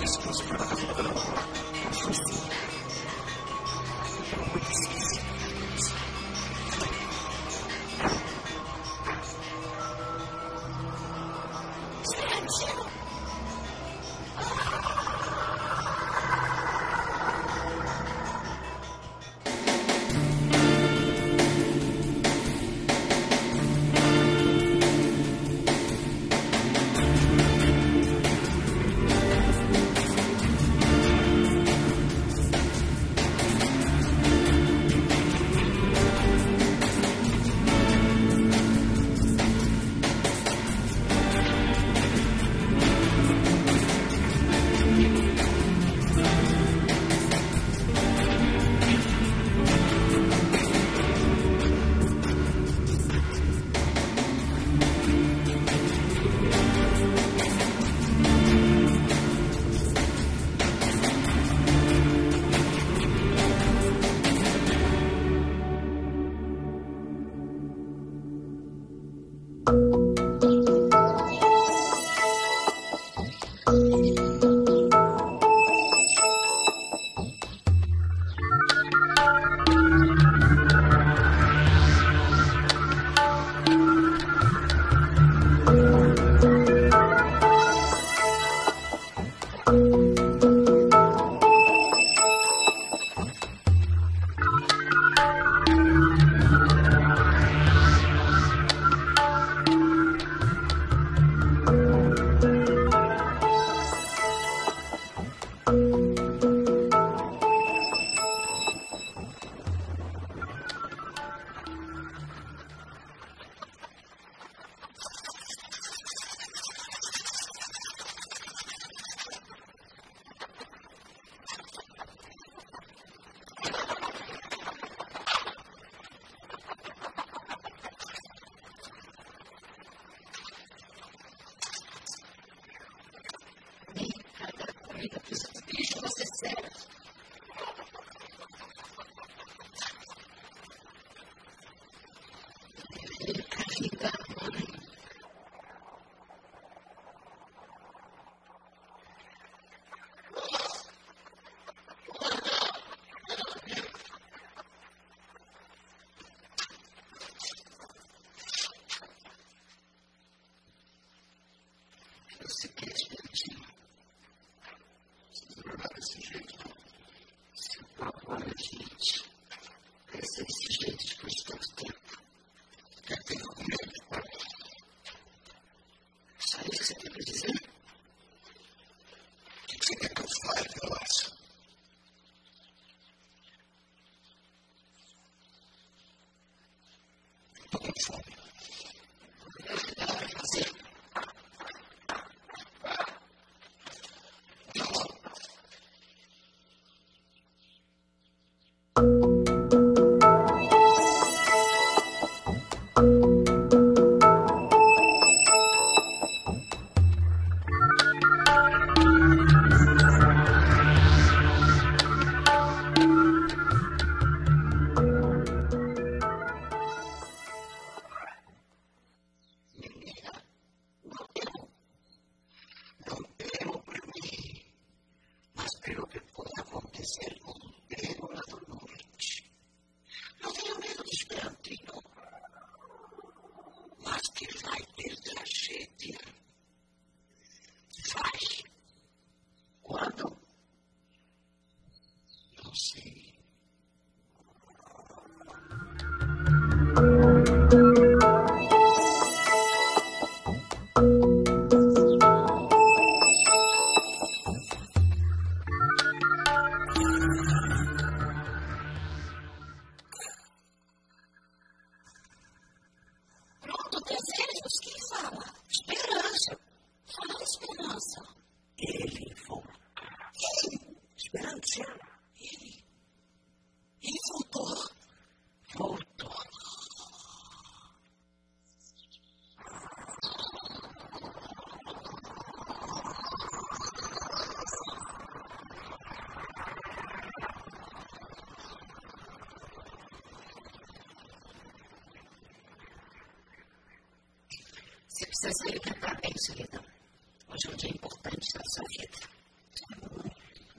Você precisa se alimentar bem, solidão. Hoje é um dia importante da sua vida.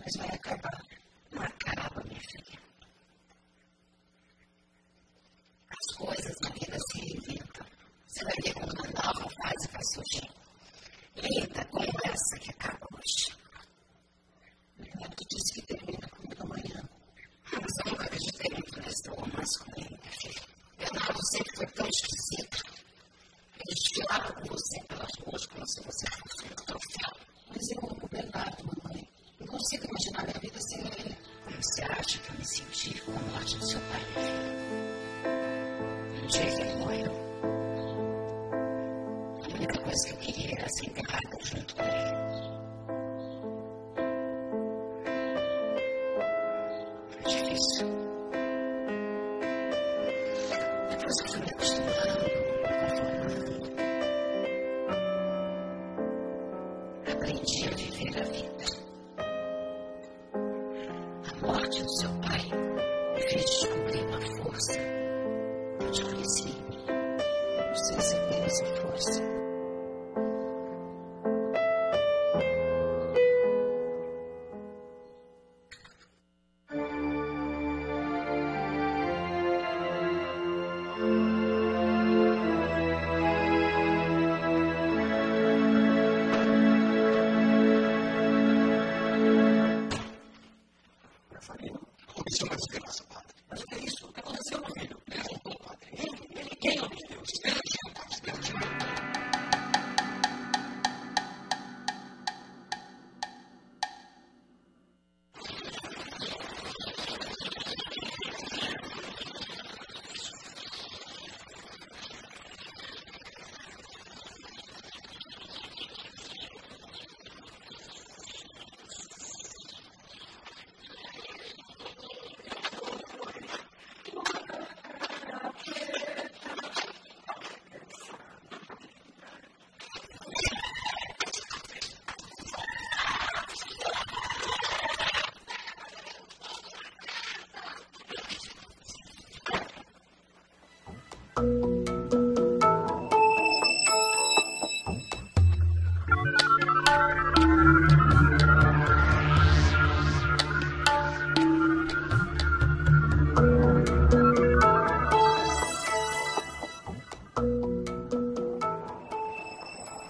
mas vai acabar. Não acaba, minha filha. As coisas na vida se reinventam. Você vai ver como uma nova fase vai surgir. Eita, como essa que acaba hoje. O Beto disse que termina comigo amanhã. Mas eu nunca acreditei muito nesse romance com ele, minha filha. Leonardo sempre foi tão esquisito. Ele desfilava com você pelas ruas como se você fosse um troféu. Mas eu amo o Bernardo, mamãe. Não consigo imaginar minha vida sem ele. Como você acha que eu me senti com a morte do seu pai, minha filha? Um dia que ele morreu, a única coisa que eu queria era ser enterrada junto com ele. Foi difícil. Depois eu fui me acostumando, me conformando. Aprendi a viver a vida. A morte do seu pai me fez descobrir uma força que eu desconheci. Não sei se eu tenho essa força.